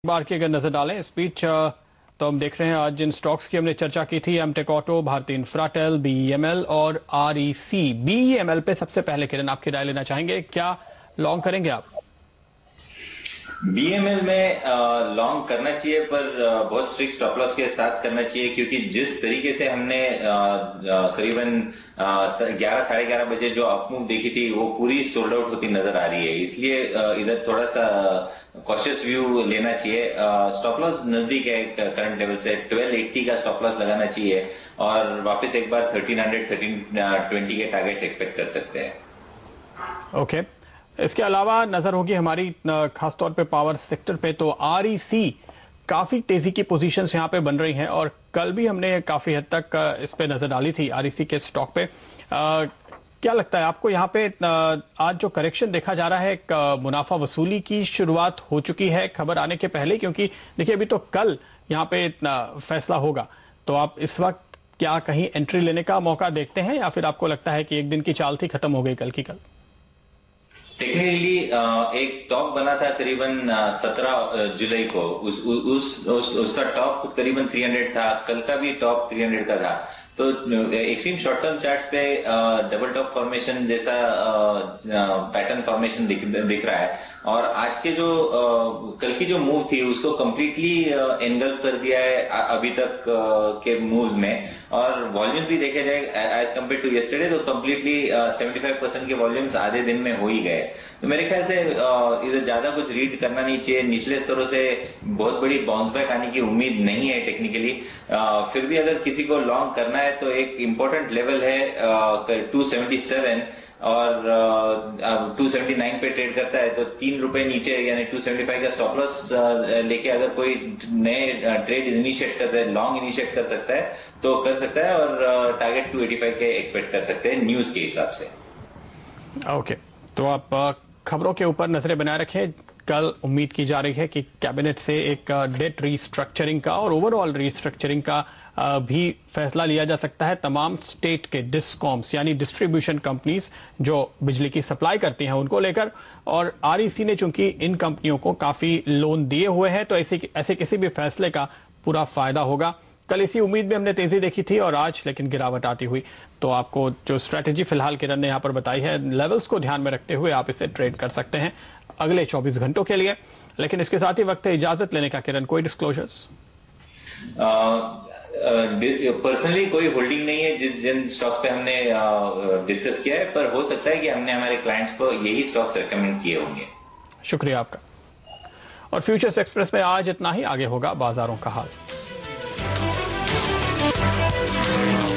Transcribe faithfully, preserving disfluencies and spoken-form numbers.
बार की अगर नजर डालें स्पीच तो हम देख रहे हैं आज जिन स्टॉक्स की हमने चर्चा की थी, एमटेक ऑटो, भारतीय इंफ्राटेल, बीईएमएल और आरईसी। बीईएमएल पे सबसे पहले किरण आपकी राय लेना चाहेंगे, क्या लॉन्ग करेंगे आप? बीएमएल में लॉन्ग करना चाहिए, पर आ, बहुत स्ट्रिक्ट स्टॉप लॉस के साथ करना चाहिए, क्योंकि जिस तरीके से हमने करीबन ग्यारह साढ़े ग्यारह बजे जो अपमूव देखी थी वो पूरी सोल्ड आउट होती नजर आ रही है। इसलिए आ, इधर थोड़ा सा कॉशियस व्यू लेना चाहिए। स्टॉप लॉस नजदीक है करंट लेवल से, ट्वेल्व एट्टी का स्टॉप लॉस लगाना चाहिए और वापस एक बार थर्टीन हंड्रेड थर्टीन ट्वेंटी के टारगेट्स एक्सपेक्ट कर सकते हैं। Okay okay. इसके अलावा नजर होगी हमारी खासतौर पे पावर सेक्टर पे, तो आरईसी काफी तेजी की पोजीशंस यहां पे बन रही हैं और कल भी हमने काफी हद तक इस पे नजर डाली थी आरईसी के स्टॉक पे। आ, क्या लगता है आपको यहाँ पे आज जो करेक्शन देखा जा रहा है, एक मुनाफा वसूली की शुरुआत हो चुकी है खबर आने के पहले? क्योंकि देखिए अभी तो कल यहाँ पे फैसला होगा, तो आप इस वक्त क्या कहीं एंट्री लेने का मौका देखते हैं या फिर आपको लगता है कि एक दिन की चाल थी, खत्म हो गई कल की कल? टेक्निकली एक टॉप बना था करीबन सत्रह जुलाई को, उस, उस, उस उसका टॉप करीबन तीन सौ था, कल का भी टॉप तीन सौ का था। तो एक्सट्रीम शॉर्ट टर्म चार्ट्स पे डबल टॉप फॉर्मेशन जैसा पैटर्न फॉर्मेशन दिख, दिख रहा है और आज के जो आ, कल की जो मूव थी उसको कंप्लीटली एनगल्फ कर दिया है अभी तक आ, के मूव्स में। और वॉल्यूम भी देखे जाए एज कंपेयर टू यस्टरडे तो कंप्लीटली पचहत्तर परसेंट के वॉल्यूम्स आधे दिन में हो ही गए। तो मेरे ख्याल से इधर ज्यादा कुछ रीड करना नहीं चाहिए। निचले स्तरों से बहुत बड़ी बाउंस बैक आने की उम्मीद नहीं है टेक्निकली। फिर भी अगर किसी को लॉन्ग करना है तो एक इंपॉर्टेंट लेवल है टू सेवेंटी सेवन और टू सेवेंटी नाइन पे ट्रेड करता है तो तीन रुपए नीचे यानी टू सेवेंटी फाइव का स्टॉप लॉस लेके अगर कोई नए ट्रेड इनिशिएट करता है, लॉन्ग इनिशिएट कर सकता है तो कर सकता है और टारगेट टू एटी फाइव के एक्सपेक्ट कर सकते हैं न्यूज के हिसाब से। Okay okay. तो आप खबरों के ऊपर नजरें बनाए रखें। कल उम्मीद की जा रही है कि कैबिनेट से एक डेट रीस्ट्रक्चरिंग का और ओवरऑल रीस्ट्रक्चरिंग का भी फैसला लिया जा सकता है। तमाम स्टेट के डिस्कॉम्स यानी डिस्ट्रीब्यूशन कंपनीज जो बिजली की सप्लाई करती हैं उनको लेकर, और आरईसी ने चूंकि इन कंपनियों को काफी लोन दिए हुए हैं तो ऐसे ऐसे किसी भी फैसले का पूरा फायदा होगा। कल इसी उम्मीद में हमने तेजी देखी थी और आज लेकिन गिरावट आती हुई। तो आपको जो स्ट्रेटेजी फिलहाल किरण ने यहाँ पर बताई है, लेवल्स को ध्यान में रखते हुए आप इसे ट्रेड कर सकते हैं अगले चौबीस घंटों के लिए। लेकिन इसके साथ ही वक्त है इजाजत लेने का। किरण, कोई डिस्क्लोजर्स? पर्सनली uh, uh, कोई होल्डिंग नहीं है जिस जिन स्टॉक्स पे हमने डिस्कस uh, किया है, पर हो सकता है कि हमने हमारे क्लाइंट्स को यही स्टॉक्स रेकमेंड किए होंगे। शुक्रिया आपका। और फ्यूचर्स एक्सप्रेस में आज इतना ही। आगे होगा बाजारों का हाल।